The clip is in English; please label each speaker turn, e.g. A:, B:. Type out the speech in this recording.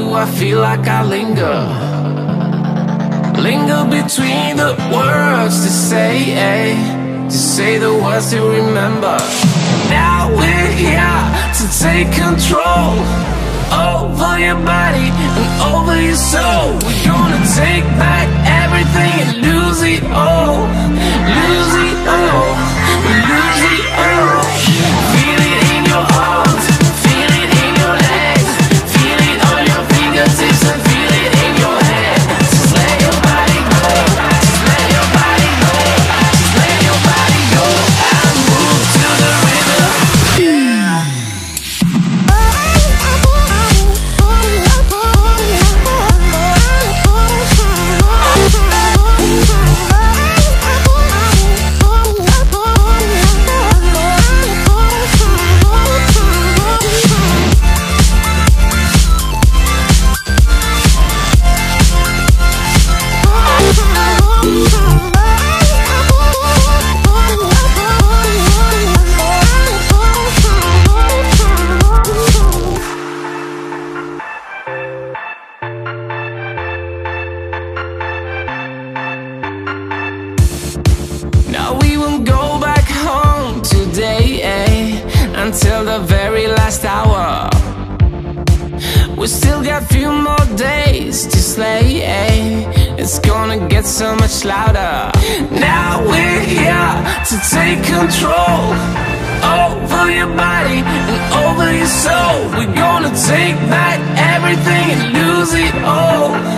A: do I feel like I linger? Linger between the words to say the words to remember. Now we're here to take control over your body and over your soul. We're gonna take back everything and lose it all. Lose it all. Lose it all. Feel it in your arms, feel it in your legs, feel it on your fingertips and feel it in your head. Just let your body go, just let your body go, just let your body go and move to the rhythm. Now we won't go back home today, until the very last hour. We still got few more days to slay, it's gonna get so much louder. Now we're here to take control over your body and over your soul. We're gonna take back everything and lose it all.